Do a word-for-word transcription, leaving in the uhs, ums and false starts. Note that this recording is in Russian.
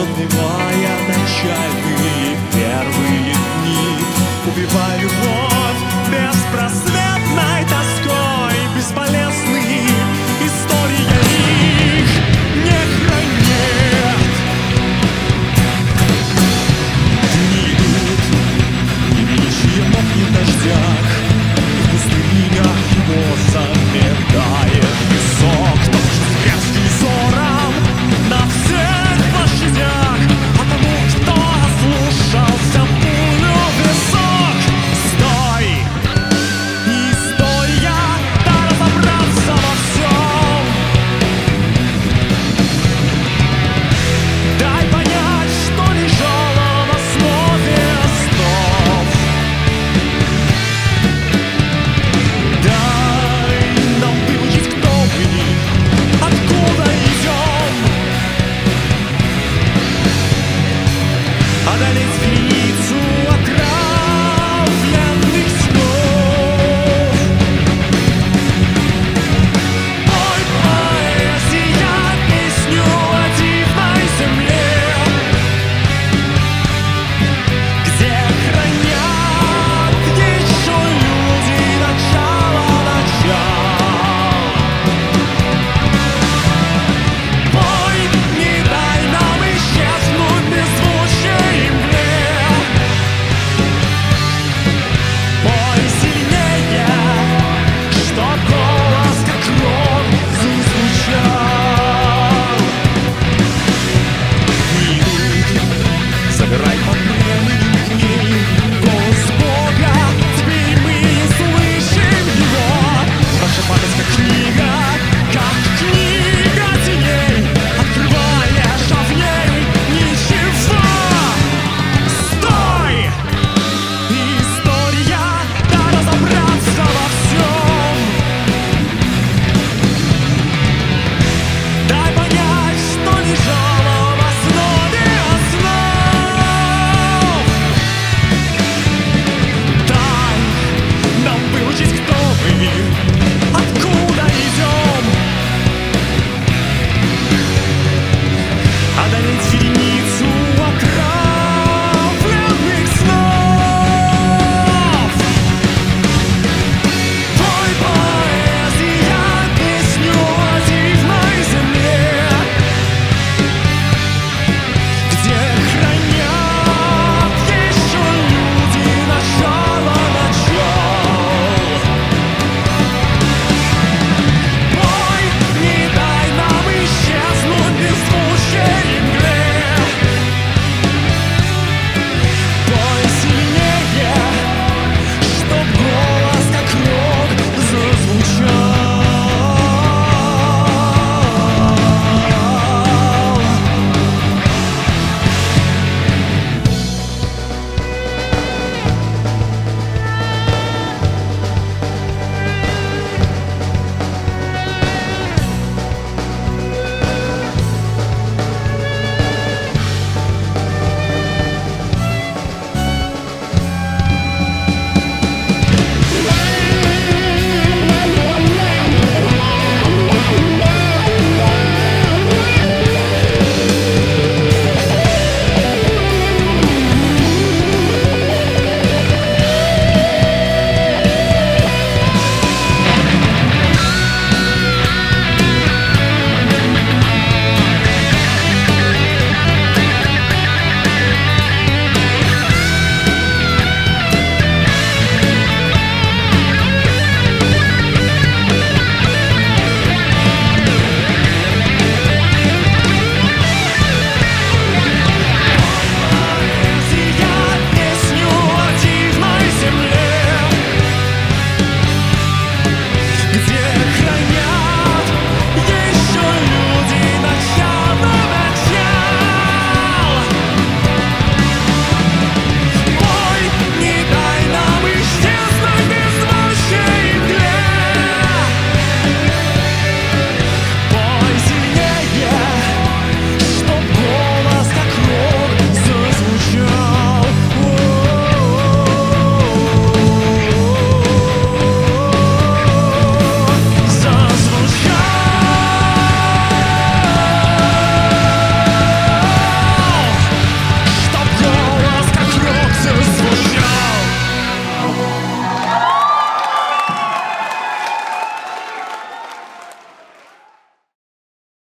затмевая начальные первые дни. Убивая любовь беспросветной тоской, бесполезны история их не хранит. Дни идут, и величие мокнет в дождях, и в пустынях его заметает песок. Тоже с грязью и ссором на всех площадях, а тому, кто ослушался пулю в висок. Стой! И стой я, да разобраться во всем. Дай понять, что лежало в основе снов. Дай нам выучить, кто мы, откуда идем, одолеть